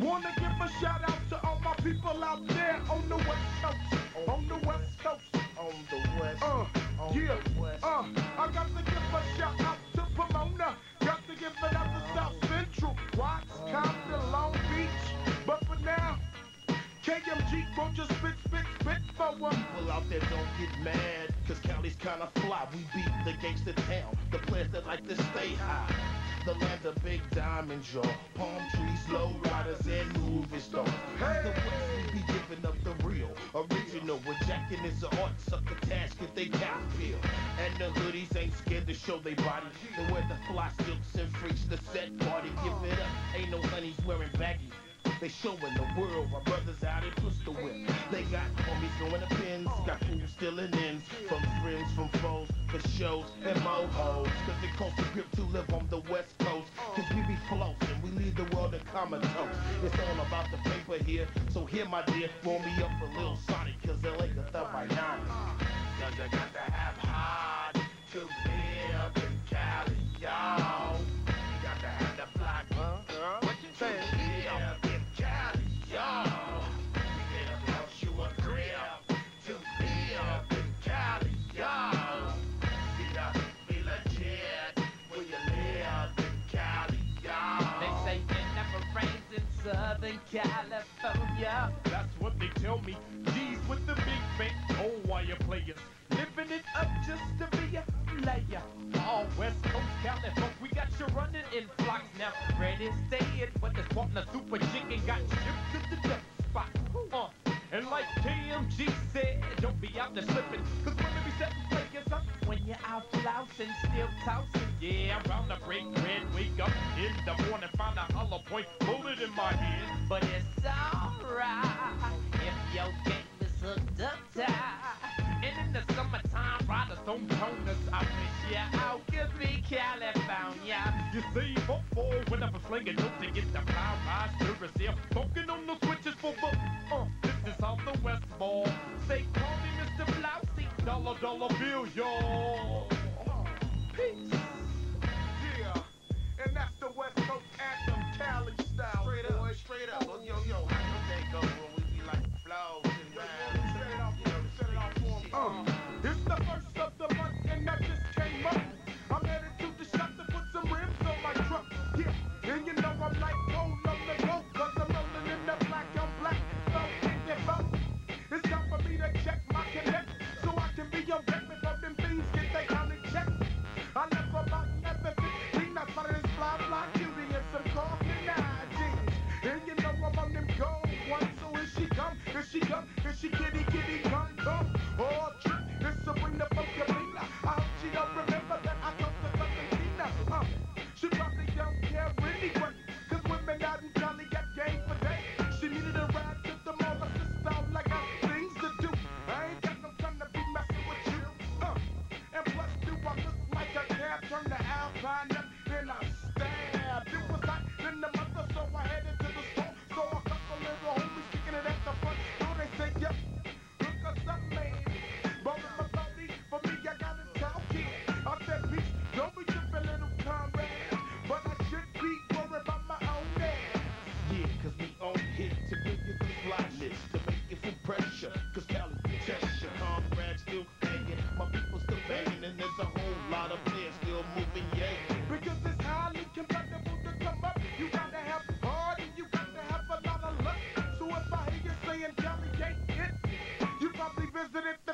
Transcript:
Wanna give a shout out to all my people out there on the West Coast. On the West Coast. On the West. Yeah. I got to give a shout out to Pomona. Got to give it out to South Central, Watts, Compton, Long Beach. But for now, KMG won't just spit for one. People out there don't get mad, cause Cali's kinda fly. We beat the gangster town, the players that like to stay high. The land of big diamond jaw, palm trees, low riders, and movie stars. Hey. The West, we be giving up the real, original. With jacking is the art, suck the casket, they cap peel. And the hoodies ain't scared to show they body. They wear the fly silks and freaks the set party. Give it up, ain't no honeys wearing baggy. They showing the world my brothers out in pistol whip. They got homies going to pins, got fools stealing ends from friends, from foes, for shows and mohos. Cause it costs a grip to live on the West Coast. Cause we be floating, we leave the world in comatose. It's all about the paper here, so here my dear, roll me up a little Sonic, cause LA got that by 9. Cause you got to have hard to live in Cali, y'all. You got to have the black, What you saying? live in Cali, y'all. It cost you a grip to live in Cali, y'all. You got to be legit when you live in Cali, y'all. They say it never rains in Southern California. That's what they tell me. G's with the big bank, oh why you players living it up just to be a player. All West Coast Cali folk, we got you running in flocks now. Ready, stay it, but this wanting a super chicken got shipped to the duck spot. And like KMG said, don't be out there slipping, cause women be setting players up when you're out flousing, still tossing. Yeah, I'm bound to break bread, wake up in the morning, find a hollow point, bullet in my head. But it's alright if your game is hooked up tight. And in the summertime, riders don't tone us. I wish you out, Could be California. you save up for whenever sling a joke to get the power rise service here. Talking on the switches for the this is how the West ball. Say call me Mr. Blousy, dollar bill, y'all. Peace. Yeah. And that's the West Coast anthem, Cali style. Straight up, boy, straight up. Yo, how your day go when we be like flows and rhymes? Set it off, set it off for 'em. It's the first of the month and I just came up. I'm headed to the shop to put some rims on my truck. Yeah, and you know I'm like gold on the go, cause I'm rolling in the black on black. So in the boat, it's time for me to check my connect, so I can be on deck before them things get they on in check. I left about 11:15, I spotted this fly cutie and some coffee jeans. And you know I'm on them gold ones, so here she come, here she come, here she kitty come. Oh, trick, this Sabrina Funkabina. I hope she don't remember that I told her something Tina. She probably don't care anyway, cause women out in Cali got game for days. She needed a ride to the mall, I just felt like I got things to do. I ain't got no time to be messing with you. And plus, do I look like a cab? Turn the Alpine up, then I stab. It was hot in the mother, so I headed to the store. So a couple little homies kicking it at the front. So they say, yep, look us up, man. Bowling my body, for me, I got a tall kid. I said, peace, don't be tripping, little comrade. But I should be worried about my own ass. Yeah, cause we on hit to bring you the fly list, to make it full pressure. Cause Cali protects your comrades still hanging, my people still banging, and there's a whole lot of players still moving, yeah. Because it's highly compatible to come up. You gotta have heart and you gotta have a lot of luck. So if I hear you saying Cali ain't it, you probably visited